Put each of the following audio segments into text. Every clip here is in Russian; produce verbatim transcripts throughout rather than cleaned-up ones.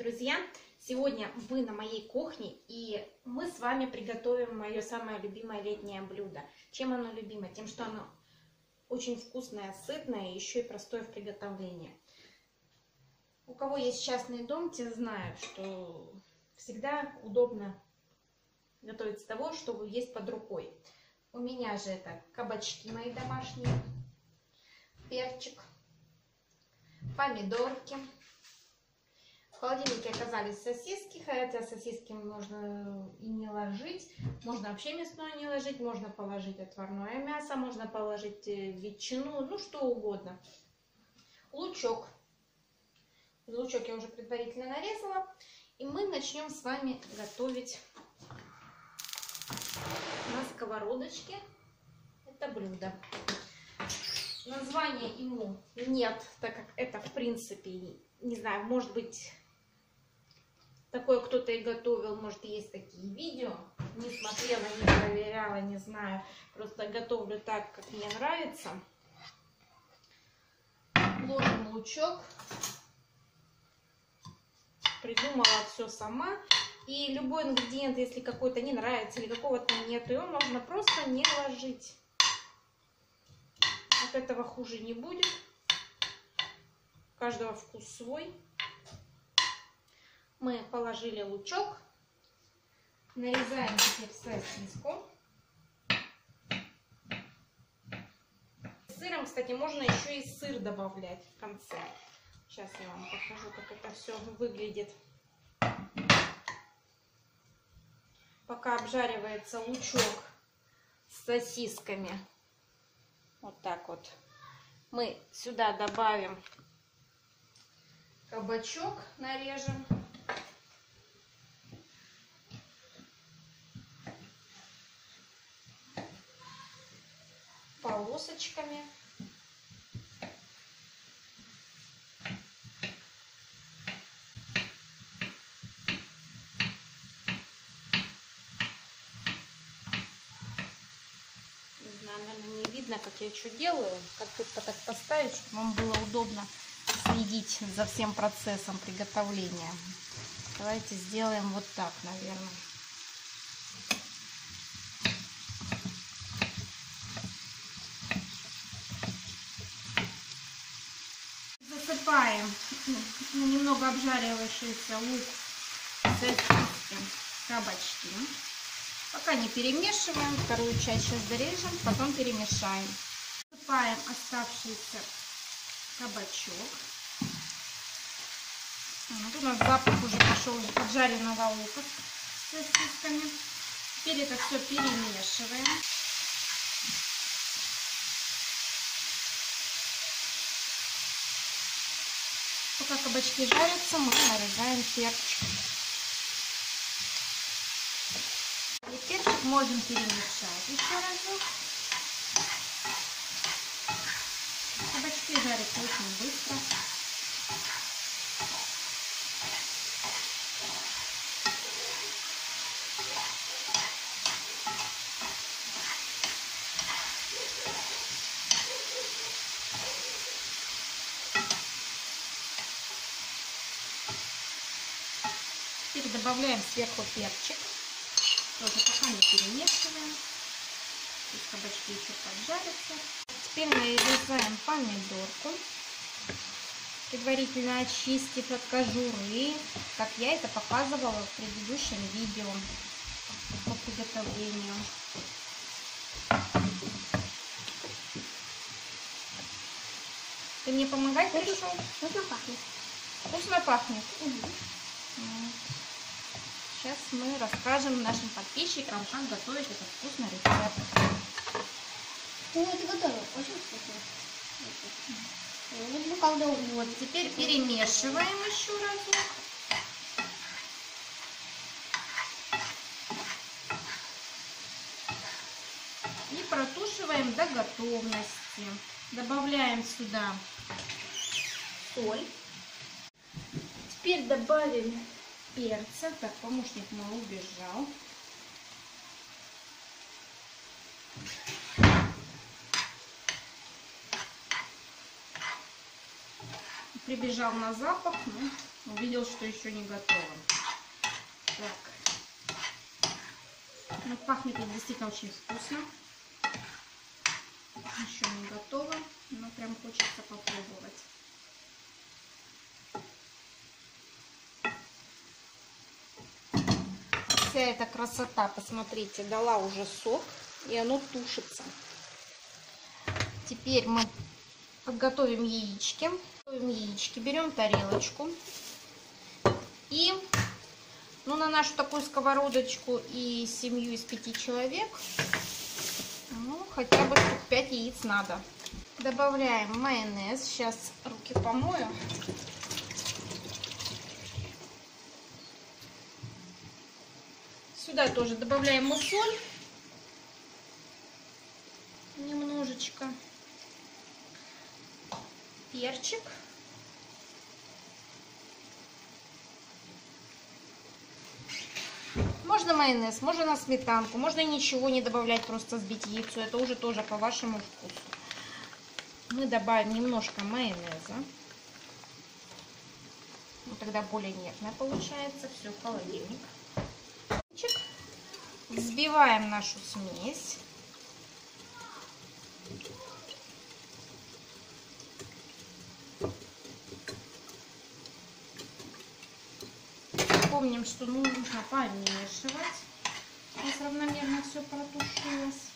друзья! Сегодня вы на моей кухне, и мы с вами приготовим мое самое любимое летнее блюдо. Чем оно любимо? Тем, что оно очень вкусное, сытное и еще и простое в приготовлении. У кого есть частный дом, те знают, что всегда удобно готовить с того, что есть под рукой. У меня же это кабачки мои домашние, перчик, помидорки. В холодильнике оказались сосиски, хотя сосиски можно и не ложить. Можно вообще мясное не ложить, можно положить отварное мясо, можно положить ветчину, ну что угодно. Лучок. Лучок я уже предварительно нарезала. И мы начнем с вами готовить на сковородочке это блюдо. Названия ему нет, так как это в принципе, не знаю, может быть, такое кто-то и готовил, может, есть такие видео. Не смотрела, не проверяла, не знаю. Просто готовлю так, как мне нравится. Ложим лучок. Придумала все сама. И любой ингредиент, если какой-то не нравится или какого-то нет, его можно просто не ложить. От этого хуже не будет. У каждого вкус свой. Мы положили лучок. Нарезаем теперь сосиску. С сыром, кстати, можно еще и сыр добавлять в конце. Сейчас я вам покажу, как это все выглядит. Пока обжаривается лучок с сосисками, вот так вот, мы сюда добавим кабачок, нарежем. Полосочками. Наверное, не видно, как я что делаю. Как только так поставить, чтобы вам было удобно следить за всем процессом приготовления. Давайте сделаем вот так, наверное. Засыпаем немного обжаривавшийся лук, сосиски, кабачки. Пока не перемешиваем, вторую часть сейчас дорежем, потом перемешаем. Засыпаем оставшийся кабачок. Вот у нас запах уже пошел поджаренного лука с сосисками. Теперь это все перемешиваем. Пока кабачки жарятся, мы нарезаем перчик. И перчик можем перемешать еще разок. Кабачки жарятся очень быстро. Теперь добавляем сверху перчик. Тоже пока не перемешиваем. Пусть кабачки еще поджарятся. Теперь нарезаем помидорку, предварительно очистив от кожуры, как я это показывала в предыдущем видео по приготовлению. Ты мне помогать пришел? Вкусно пахнет. Вкусно пахнет? Угу. Сейчас мы расскажем нашим подписчикам, как готовить этот вкусный рецепт. Ну, это готово. Очень вкусно. Вот, вот, теперь перемешиваем еще разок. И протушиваем до готовности. Добавляем сюда соль. Теперь добавим перца. Так, помощник мой убежал. Прибежал на запах, но увидел, что еще не готово. Так. Ну, пахнет это действительно очень вкусно. Еще не готово, но прям хочется попробовать. Вся эта красота, посмотрите, дала уже сок, и оно тушится. Теперь мы подготовим яички. Готовим яички, берем тарелочку и, ну, на нашу такую сковородочку и семью из пяти человек, ну, хотя бы штук пять яиц надо. Добавляем майонез. Сейчас руки помою. Сюда тоже добавляем мы соль. Немножечко. Перчик. Можно майонез, можно на сметанку, можно ничего не добавлять, просто взбить яйцо. Это уже тоже по вашему вкусу. Мы добавим немножко майонеза. Ну, тогда более нежное получается. Все, в холодильник. Взбиваем нашу смесь. Помним, что нужно помешивать, чтобы равномерно все протушилось.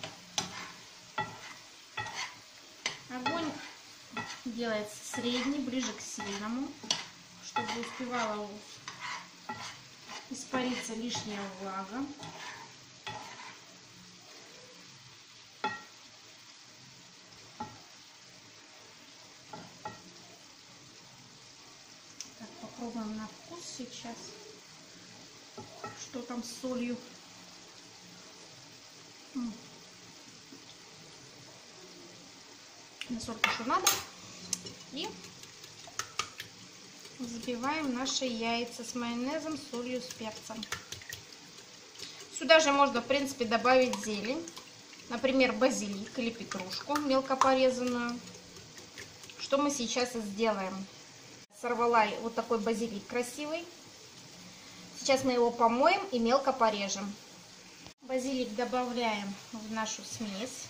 Огонь делается средний, ближе к сильному, чтобы успевала испариться лишняя влага. Так, попробуем на вкус сейчас, что там с солью. На соль что надо. И взбиваем наши яйца с майонезом, солью, с перцем. Сюда же можно, в принципе, добавить зелень. Например, базилик или петрушку мелко порезанную. Что мы сейчас и сделаем. Сорвала вот такой базилик красивый. Сейчас мы его помоем и мелко порежем. Базилик добавляем в нашу смесь.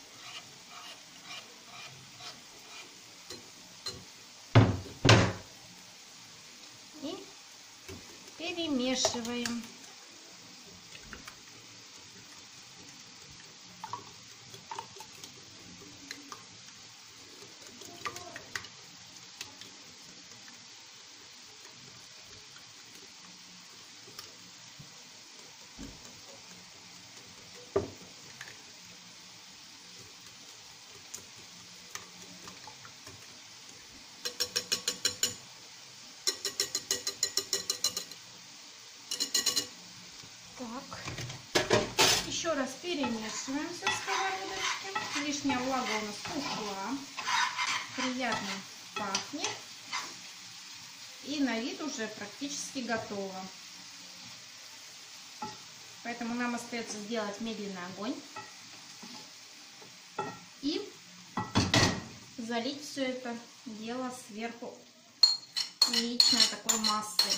И перемешиваем. Так, еще раз перемешиваем все сковородочки. Лишняя влага у нас ушла. Приятно пахнет. И на вид уже практически готово. Поэтому нам остается сделать медленный огонь. И залить все это дело сверху яичной такой массой.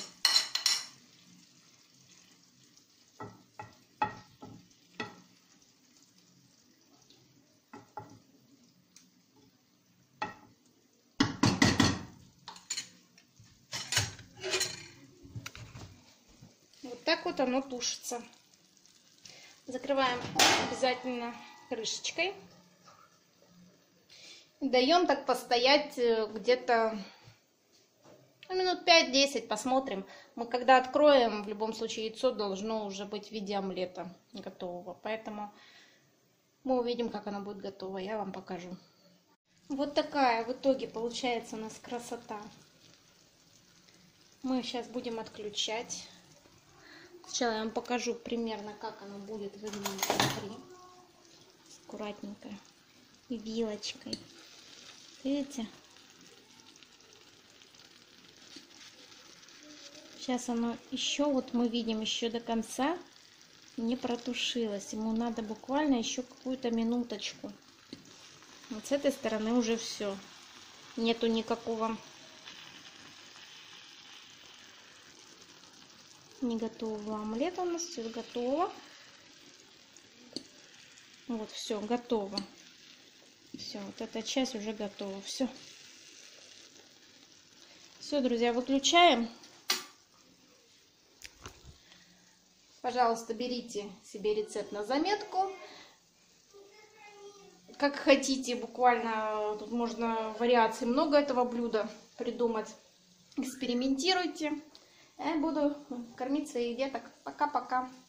Вот так вот оно тушится. Закрываем обязательно крышечкой. Даем так постоять где-то минут пять-десять, посмотрим. Мы когда откроем, в любом случае яйцо должно уже быть в виде омлета готового. Поэтому мы увидим, как оно будет готово. Я вам покажу. Вот такая в итоге получается у нас красота. Мы сейчас будем отключать. Сначала я вам покажу примерно, как оно будет выглядеть внутри. Аккуратненько. И вилочкой. Видите? Сейчас оно еще, вот мы видим, еще до конца не протушилось. Ему надо буквально еще какую-то минуточку. Вот с этой стороны уже все. Нету никакого Не готового омлета у нас все готово. Вот, все, готово. Все, вот эта часть уже готова. Все. Все, друзья, выключаем. Пожалуйста, берите себе рецепт на заметку. Как хотите, буквально тут можно вариаций много этого блюда придумать. Экспериментируйте. Я буду кормить своих деток. Пока-пока.